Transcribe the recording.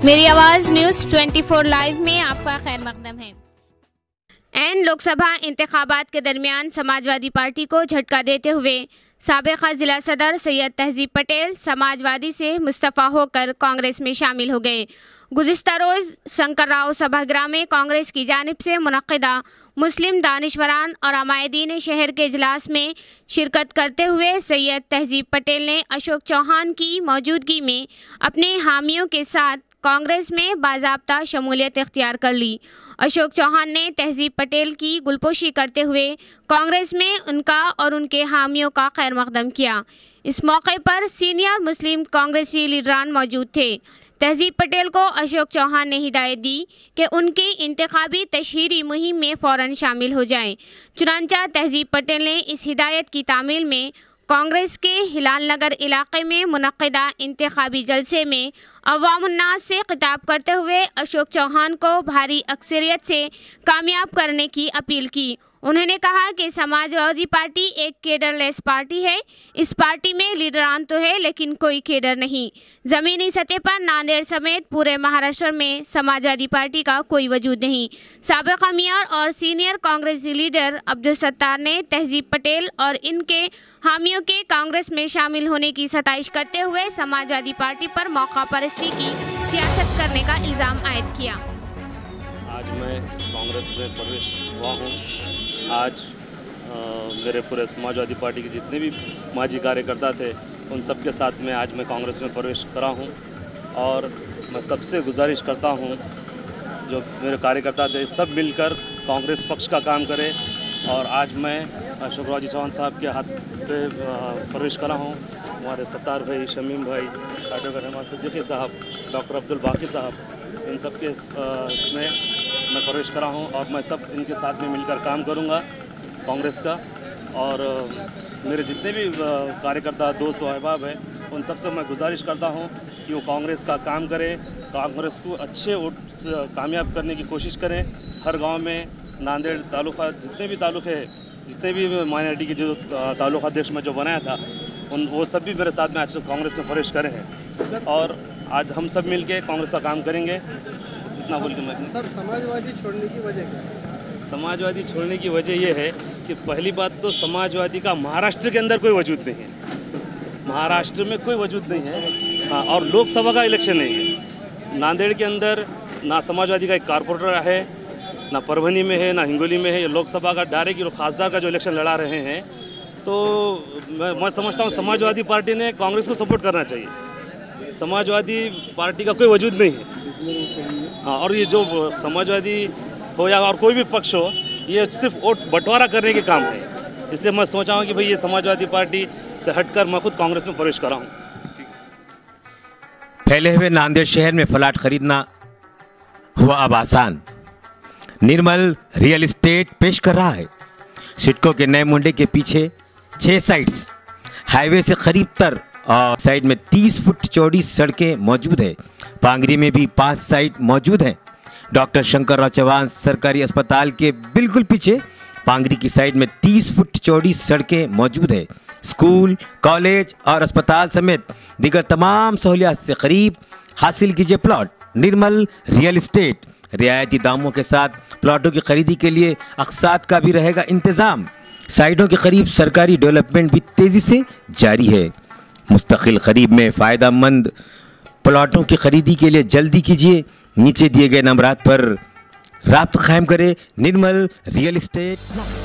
मेरी आवाज़ news 24 live में आपका खैर मकदम है। एन लोकसभा इंतखाबात के दरमियान समाजवादी पार्टी को झटका देते हुए साबिक़ा जिला सदर सैयद तहज़ीब पटेल समाजवादी से मुस्तफ़ा होकर कांग्रेस में शामिल हो गए। गुज़िश्ता रोज़ शंकरराव सभागृह में कांग्रेस की जानिब से मुनक़्क़िदा मुस्लिम दानिशवरान और अमायदीन शहर के इजलास में शिरकत करते हुए सैयद तहज़ीब पटेल ने अशोक चौहान की मौजूदगी में अपने हामियों के साथ कांग्रेस में बाज़ाब्ता शमूलियत इख्तियार कर ली। अशोक चौहान ने तहज़ीब पटेल की गुलपोशी करते हुए कांग्रेस में उनका और उनके हामियों का खैर मकदम किया। इस मौके पर सीनियर मुस्लिम कांग्रेसी लीडरान मौजूद थे। तहज़ीब पटेल को अशोक चौहान ने हिदायत दी कि उनकी इंतखाबी तशहीरी मुहिम में फ़ौरन शामिल हो जाएं। चुनांचा तहज़ीब पटेल ने इस हिदायत की तामील में कांग्रेस के हिलाल नगर इलाके में मुनक़्क़िदा इंतखाबी जलसे में अवामुन्नास से खिताब करते हुए अशोक चौहान को भारी अक्सरियत से कामयाब करने की अपील की। उन्होंने कहा कि समाजवादी पार्टी एक केडरलेस पार्टी है। इस पार्टी में लीडरान तो है लेकिन कोई केडर नहीं। ज़मीनी सतह पर नांदेड़ समेत पूरे महाराष्ट्र में समाजवादी पार्टी का कोई वजूद नहीं। साबिक़ा मेयर और सीनियर कांग्रेसी लीडर अब्दुल सत्तार ने तहज़ीब पटेल और इनके हामियों के कांग्रेस में शामिल होने की सताइश करते हुए समाजवादी पार्टी पर मौका परस्ती की सियासत करने का इल्ज़ाम आयद किया। आज मैं कांग्रेस में प्रवेश हुआ हूँ। आज मेरे पूरे समाजवादी पार्टी के जितने भी माजी कार्यकर्ता थे उन सब के साथ में आज मैं कांग्रेस में प्रवेश करा हूँ और मैं सबसे गुजारिश करता हूँ जो मेरे कार्यकर्ता थे सब मिलकर कांग्रेस पक्ष का काम करें। और आज मैं अशोक राव जी चौहान साहब के हाथ पे प्रवेश करा हूँ। हमारे सत्तार भाई, शमीम भाई, डॉक्टर रहमान सिद्दीकी साहब, डॉक्टर अब्दुल बाकी साहब, इन सब के इसमें मैं प्रवेश करा हूँ और मैं सब इनके साथ में मिलकर काम करूँगा कांग्रेस का। और मेरे जितने भी कार्यकर्ता दोस्त व अहबाब हैं उन सब से मैं गुजारिश करता हूँ कि वो कांग्रेस का काम करें, कांग्रेस को अच्छे वोट कामयाब करने की कोशिश करें। हर गांव में नांदेड़ तालुका जितने भी तालुके हैं, जितने भी माइनॉरिटी के जो तालुका अध्यक्ष में जो बनाया था वो सब भी मेरे साथ में आज कांग्रेस में प्रवेश करे हैं और आज हम सब मिल के कांग्रेस का काम करेंगे। इतना बोल के मैं सर, समाजवादी छोड़ने की वजह क्या है? समाजवादी छोड़ने की वजह यह है कि पहली बात तो समाजवादी का महाराष्ट्र के अंदर कोई वजूद नहीं है। महाराष्ट्र में कोई वजूद नहीं है। हाँ, और लोकसभा का इलेक्शन नहीं है। नांदेड़ के अंदर ना समाजवादी का एक कारपोरेटर है, ना परभनी में है, ना हिंगोली में है। ये लोकसभा का डायरेक्ट खासदार का जो इलेक्शन लड़ा रहे हैं, तो मैं समझता हूँ समाजवादी पार्टी ने कांग्रेस को सपोर्ट करना चाहिए। समाजवादी पार्टी का कोई वजूद नहीं है। हाँ, और ये जो समाजवादी हो या और कोई भी पक्ष हो, ये सिर्फ वोट बंटवारा करने के काम है। इसलिए मैं सोचा हूँ कि भाई ये समाजवादी पार्टी से हटकर मैं खुद कांग्रेस में प्रवेश करा हूँ। फैले हुए नांदेड़ शहर में फ्लैट खरीदना हुआ अब आसान। निर्मल रियल एस्टेट पेश कर रहा है। सिडको के नए मुंडे के पीछे 6 साइट्स हाईवे से करीब तर और साइड में 30 फुट चौड़ी सड़कें मौजूद है। पांगरी में भी 5 साइट मौजूद हैं। डॉक्टर शंकरराव चौहान सरकारी अस्पताल के बिल्कुल पीछे पांगरी की साइड में 30 फुट चौड़ी सड़कें मौजूद है। स्कूल, कॉलेज और अस्पताल समेत दीगर तमाम सहूलियात से करीब हासिल कीजिए प्लॉट। निर्मल रियल एस्टेट रियायती दामों के साथ प्लॉटों की खरीदी के लिए अक़सात का भी रहेगा इंतज़ाम। साइटों के करीब सरकारी डेवलपमेंट भी तेज़ी से जारी है। मुस्तकिल खरीद में फ़ायदेमंद प्लॉटों की खरीदी के लिए जल्दी कीजिए। नीचे दिए गए नंबरात पर राब्ता कायम करें। Nirmal real estate.